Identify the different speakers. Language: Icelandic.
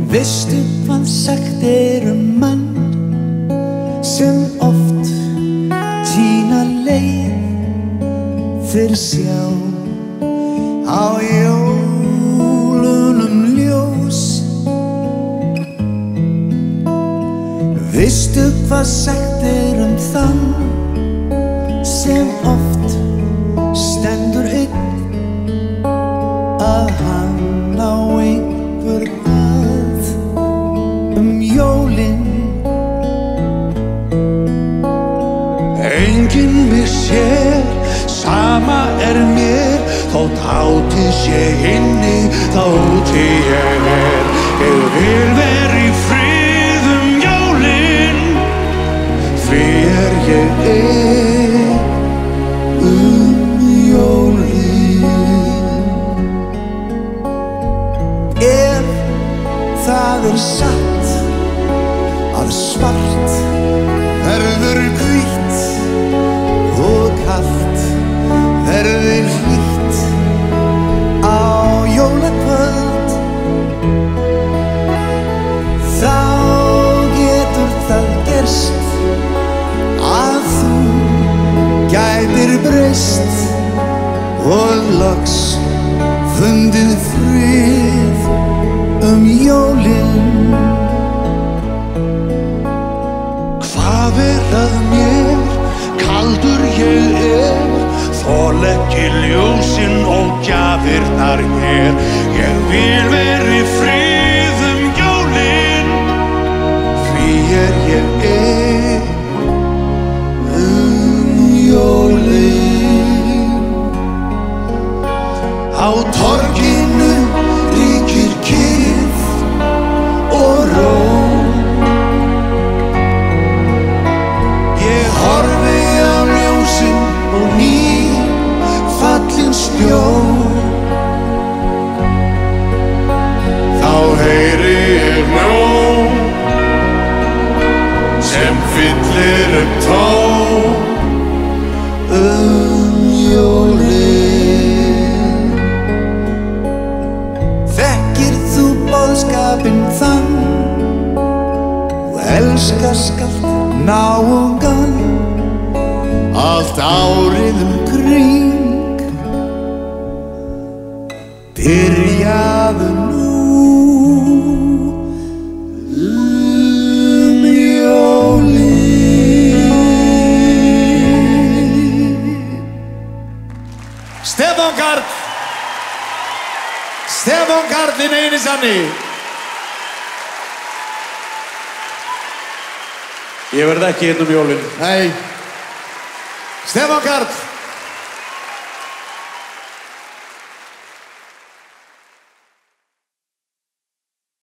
Speaker 1: Veistu hvað sagt mann sem oft týna leið þeir sjá á jólunum ljós. Veistu hvað sagt þann sem oft stendur einn að hann á einhver að jólin.
Speaker 2: Enginn mig sér, sama mér, þótt hátíð sé inni, þá úti ég Ég vil vera í friði jólin, því ég jólin.
Speaker 1: Ef það satt að svart verður hvítt og kalt verður hlýtt á jólakvöld, þá getur það gerst að þú gætir breyst og loks fundið frið jólin.
Speaker 2: Hvað að mér, kaldur ég þol ekki ljósin og gjafirnar hér. Ég vil vera í friði jólin, því ég jólin. Á torginu ríkir kyrrð og ró. Ég horfi á ljósin og nýfallinn snjó. Þá heyri ég ljón sem fyllir tón jólin.
Speaker 1: Þekkir þú boðskapinn þann og elska skalt náungan allt árið kring? Byrjaðu nú jólin.
Speaker 3: Stefán Karl, Stefán Karl hinn eini sanni. Ég verð ekki jólin.
Speaker 1: Nei.
Speaker 3: Stefán Karl.